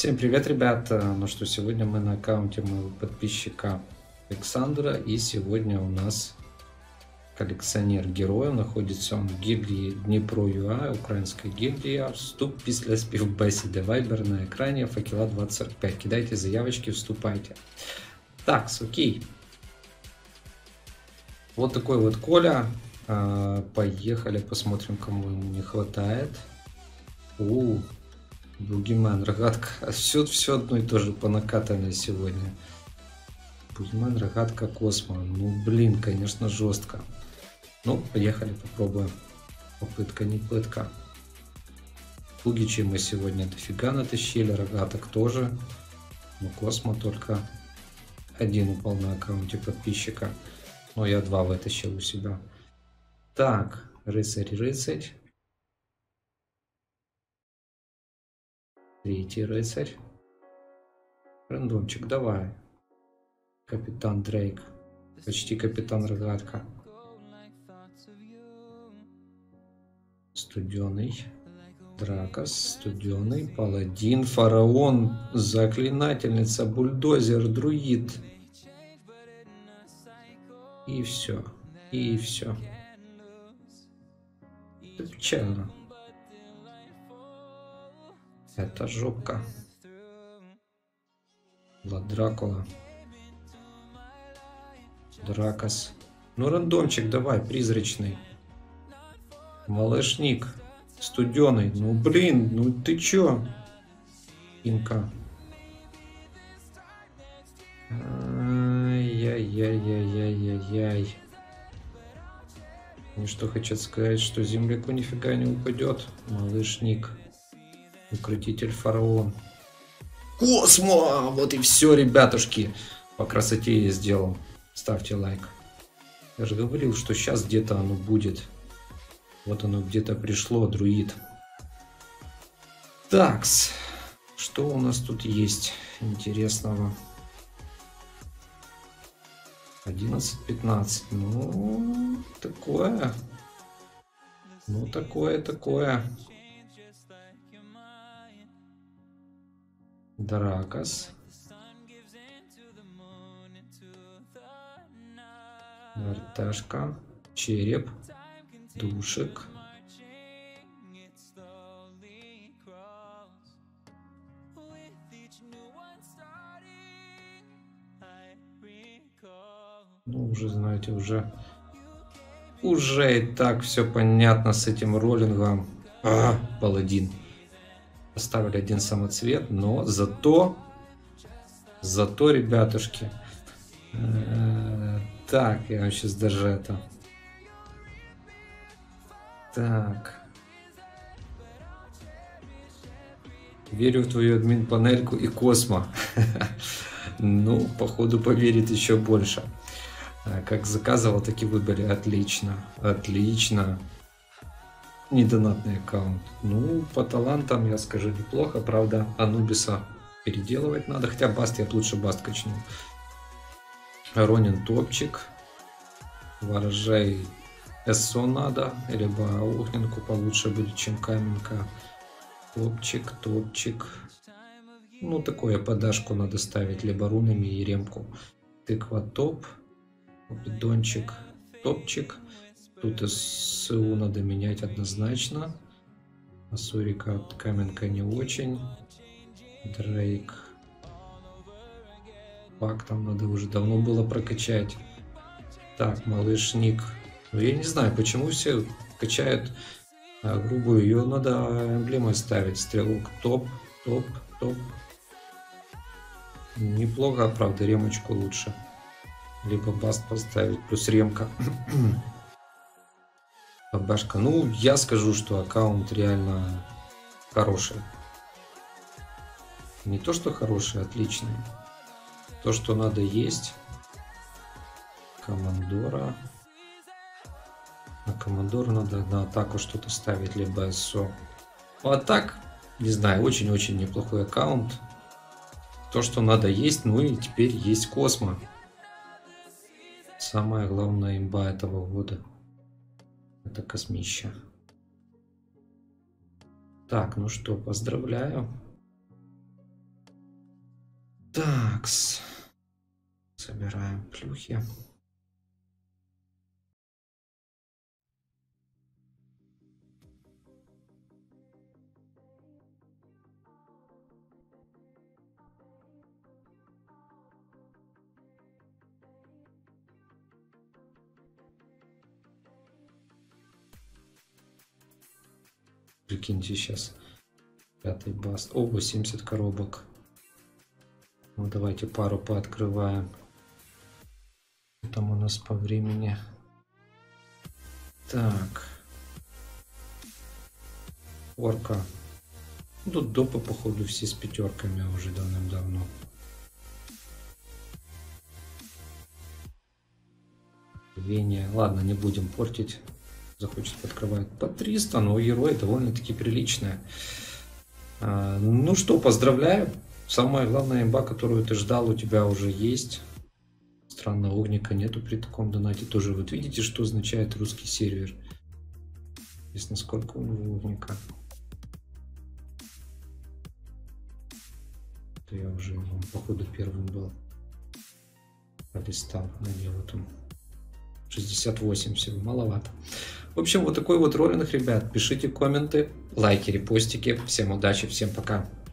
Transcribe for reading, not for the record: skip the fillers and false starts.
Всем привет, ребята! Ну что, сегодня мы на аккаунте моего подписчика Александра, и сегодня у нас коллекционер героев. Находится он в гильдии Дніпро ЮА, украинской гильдии. Вступ після співбесіди. Вайбер на экране, факела 2045. Кидайте заявочки, вступайте. Так, окей. Вот такой вот Коля. Поехали, посмотрим, кому ему не хватает. Бугимен, рогатка. Все одно и то же по накатанной сегодня. Бугимен, рогатка, Космо. Ну, блин, конечно, жестко. Ну, поехали, попробуем. Попытка, не пытка. Пугичи мы сегодня дофига натащили, рогаток тоже. Ну, Космо только один упал на аккаунте подписчика. Но я два вытащил у себя. Так, рыцарь. Третий рыцарь. Рандомчик, давай. Капитан Дрейк. Почти капитан Рогатка. Студеный. Дракос. Студеный. Паладин. Фараон. Заклинательница. Бульдозер. Друид. И все. И все. Это печально. Это жопка. Влад Дракула. Дракос. Ну, рандомчик давай, призрачный. Малышник. Студеный. Ну, блин, ну ты чё? Инка. Ай-яй-яй-яй-яй-яй-яй. Мне что хотят сказать, что земляку нифига не упадет. Малышник. Укротитель фараон. Космо! Вот и все, ребятушки. По красоте я сделал. Ставьте лайк. Я же говорил, что сейчас где-то оно будет. Вот оно где-то пришло, друид. Такс. Что у нас тут есть интересного? 11-15. Ну, такое. Ну, такое. Дракос. Верташка. Череп. Душек. Ну, уже, знаете, уже и так все понятно с этим роллингом. Паладин. Поставили один самоцвет, но зато, ребятушки. Так, я вам сейчас даже это... Так. Верю в твою админ-панельку и Космо. Ну, походу, поверит еще больше. Как заказывал, так и выбрали. Отлично. Недонатный аккаунт. Ну, по талантам, я скажу, неплохо. Правда, Анубиса переделывать надо. Хотя Баст, я лучше Баст качну. Ронин топчик. Ворожей СО надо. Либо Огненку получше будет, чем Каменка. Топчик. Ну, такое подашку надо ставить. Либо рунами и ремку. Тыква топ. Бидончик топчик. Тут СУ надо менять однозначно. Асурика, Каменка не очень. Дрейк. Пак там надо уже давно было прокачать. Так, малышник. Ну, я не знаю, почему все качают грубую. Ее надо эмблемой ставить. Стрелок топ. Неплохо, правда, ремочку лучше. Либо Баст поставить, плюс ремка. Бабашка. Ну, я скажу, что аккаунт реально хороший. Не то, что хороший, отличный. То, что надо, есть. Командора. На командора надо на атаку что-то ставить, либо СО. Ну, а так, не знаю, очень-очень неплохой аккаунт. То, что надо, есть. Ну и теперь есть Космо. Самая главная имба этого года. Это космища. Так, ну что, поздравляю. Такс. Собираем плюхи. Прикиньте, сейчас 5-й баст. О, 80 коробок. Ну, давайте пару пооткрываем. Что там у нас по времени? Так. Орка. Ну, тут допы, походу, все с пятерками уже давным-давно. Вене. Ладно, не будем портить. Захочет подкрывать по 300, но у героя довольно-таки приличная. Ну что, поздравляю. Самая главная имба, которую ты ждал, у тебя уже есть. Странно, огника нету при таком донате тоже. Вот видите, что означает русский сервер? Интересно, сколько у него огника. Это я уже, походу, первым был. Пролистал, надел вот он. 68 всего, маловато. В общем, вот такой вот роллинг, ребят. Пишите комменты, лайки, репостики. Всем удачи, всем пока.